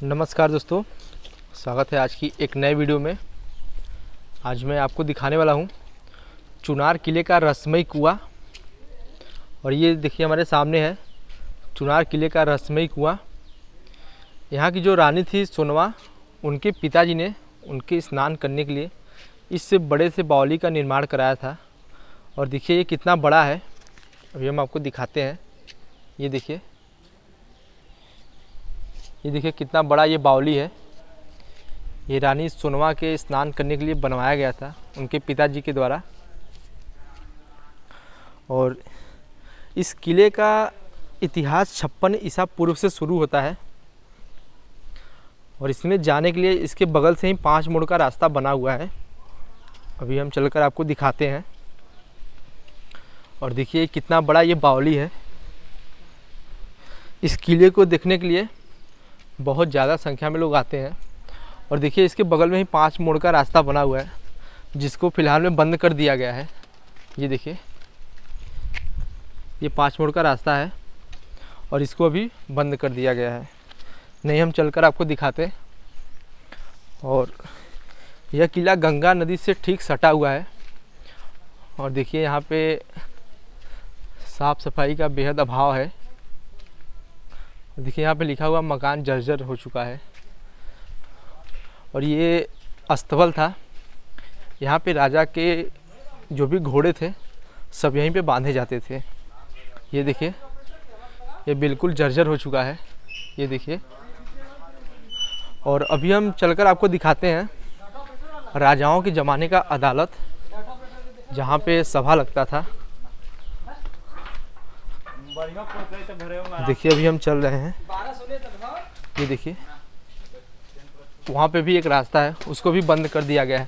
नमस्कार दोस्तों, स्वागत है आज की एक नए वीडियो में। आज मैं आपको दिखाने वाला हूँ चुनार किले का रहस्यमयी कुआं। और ये देखिए हमारे सामने है चुनार किले का रहस्यमयी कुआं। यहाँ की जो रानी थी सोनवा, उनके पिताजी ने उनके स्नान करने के लिए इससे बड़े से बावली का निर्माण कराया था। और देखिए ये कितना बड़ा है, अभी हम आपको दिखाते हैं। ये देखिए कितना बड़ा ये बावली है। ये रानी सोनवा के स्नान करने के लिए बनवाया गया था उनके पिताजी के द्वारा। और इस किले का इतिहास 56 ईसा पूर्व से शुरू होता है। और इसमें जाने के लिए इसके बगल से ही 5 मोड़ का रास्ता बना हुआ है। अभी हम चलकर आपको दिखाते हैं। और देखिए कितना बड़ा ये बावली है। इस किले को देखने के लिए बहुत ज़्यादा संख्या में लोग आते हैं। और देखिए इसके बगल में ही 5 मोड़ का रास्ता बना हुआ है, जिसको फ़िलहाल में बंद कर दिया गया है। ये देखिए ये 5 मोड़ का रास्ता है और इसको अभी बंद कर दिया गया है। नहीं, हम चलकर आपको दिखाते हैं। और यह किला गंगा नदी से ठीक सटा हुआ है। और देखिए यहाँ पे साफ़ सफाई का बेहद अभाव है। देखिए यहाँ पे लिखा हुआ मकान जर्जर हो चुका है। और ये अस्तबल था। यहाँ पे राजा के जो भी घोड़े थे सब यहीं पे बांधे जाते थे। ये देखिए ये बिल्कुल जर्जर हो चुका है। ये देखिए। और अभी हम चलकर आपको दिखाते हैं राजाओं के ज़माने का अदालत, जहाँ पे सभा लगता था। देखिए अभी हम चल रहे हैं। ये देखिए वहाँ पे भी एक रास्ता है, उसको भी बंद कर दिया गया है।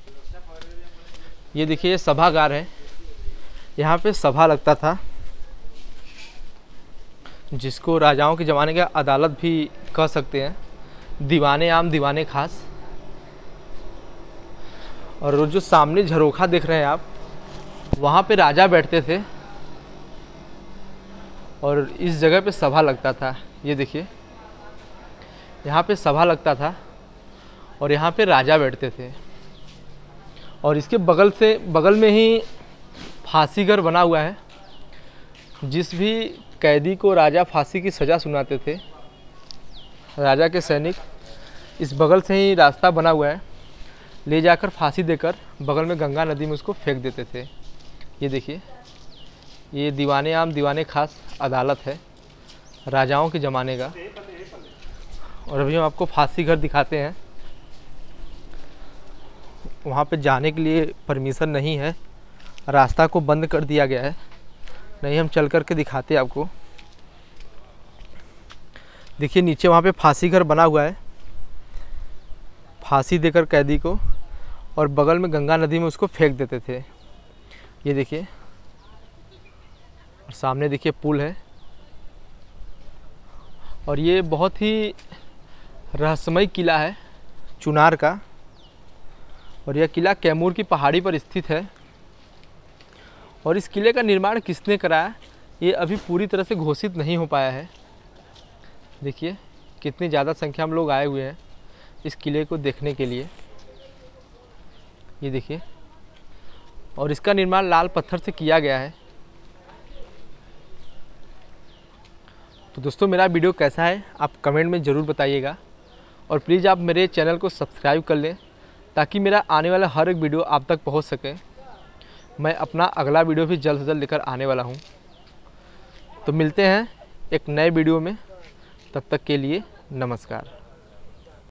ये देखिए ये सभागार है। यहाँ पे सभा लगता था, जिसको राजाओं के ज़माने का अदालत भी कह सकते हैं। दीवाने आम दीवाने खास। और वो जो सामने झरोखा देख रहे हैं आप, वहाँ पे राजा बैठते थे और इस जगह पे सभा लगता था। ये देखिए यहाँ पे सभा लगता था और यहाँ पे राजा बैठते थे। और इसके बगल में ही फांसी घर बना हुआ है। जिस भी कैदी को राजा फांसी की सज़ा सुनाते थे, राजा के सैनिक, इस बगल से ही रास्ता बना हुआ है, ले जाकर फांसी देकर बगल में गंगा नदी में उसको फेंक देते थे। ये देखिए ये दीवाने आम दीवाने खास अदालत है राजाओं के ज़माने का। और अभी हम आपको फांसी घर दिखाते हैं। वहाँ पे जाने के लिए परमिशन नहीं है, रास्ता को बंद कर दिया गया है। नहीं, हम चल कर के दिखाते हैं आपको। देखिए नीचे वहाँ पे फांसी घर बना हुआ है, फांसी देकर कैदी को, और बगल में गंगा नदी में उसको फेंक देते थे। ये देखिए। और सामने देखिए पुल है। और ये बहुत ही रहस्यमय किला है चुनार का। और यह किला कैमूर की पहाड़ी पर स्थित है। और इस किले का निर्माण किसने कराया, ये अभी पूरी तरह से घोषित नहीं हो पाया है। देखिए कितनी ज़्यादा संख्या में लोग आए हुए हैं इस किले को देखने के लिए। ये देखिए। और इसका निर्माण लाल पत्थर से किया गया है। तो दोस्तों मेरा वीडियो कैसा है आप कमेंट में ज़रूर बताइएगा। और प्लीज़ आप मेरे चैनल को सब्सक्राइब कर लें, ताकि मेरा आने वाला हर एक वीडियो आप तक पहुंच सके। मैं अपना अगला वीडियो भी जल्द से जल्द लेकर आने वाला हूं। तो मिलते हैं एक नए वीडियो में, तब तक के लिए नमस्कार।